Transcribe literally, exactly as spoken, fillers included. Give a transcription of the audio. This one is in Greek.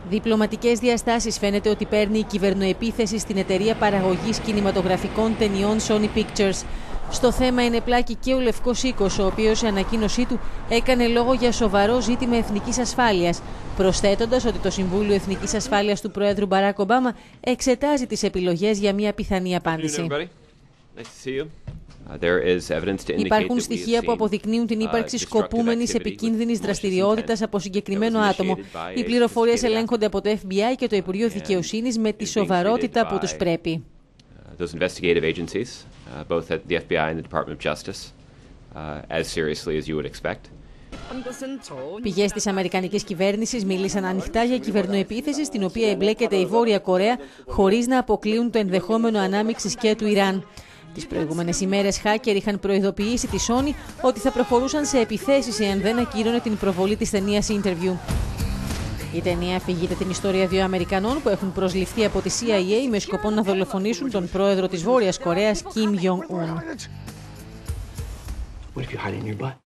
Διπλωματικές διαστάσεις φαίνεται ότι παίρνει η κυβερνοεπίθεση στην εταιρεία παραγωγής κινηματογραφικών ταινιών Sony Pictures. Στο θέμα είναι πλάκη και ο Λευκός Οίκος, ο οποίος σε ανακοίνωσή του έκανε λόγο για σοβαρό ζήτημα εθνικής ασφάλειας, προσθέτοντας ότι το Συμβούλιο Εθνικής Ασφάλειας του Προέδρου Μπαράκ Ομπάμα εξετάζει τις επιλογές για μια πιθανή απάντηση. Υπάρχουν στοιχεία που αποδεικνύουν την ύπαρξη σκοπούμενης επικίνδυνης δραστηριότητας από συγκεκριμένο άτομο. Οι πληροφορίες ελέγχονται από το Εφ Μπι Άι και το Υπουργείο Δικαιοσύνης με τη σοβαρότητα που τους πρέπει. Those investigative agencies, uh, both at the Εφ Μπι Άι and the Department of Justice, uh, as seriously as you would expect. Πηγές της Αμερικανικής κυβέρνησης μίλησαν ανοιχτά για κυβερνοεπίθεση στην οποία εμπλέκεται η Βόρεια Κορέα, χωρίς να αποκλείουν το ενδεχόμενο ανάμειξης και του Ιράν. Τις προηγούμενες ημέρες, hacker είχαν προειδοποιήσει τη Sony ότι θα προχωρούσαν σε επιθέσεις εάν δεν ακύρωνε την προβολή της ταινίας Interview. Η ταινία αφηγείται την ιστορία δύο Αμερικανών που έχουν προσληφθεί από τη Σι Άι Έι με σκοπό να δολοφονήσουν τον πρόεδρο της Βόρειας Κορέας, Κιμ Γιονγκ Ουν.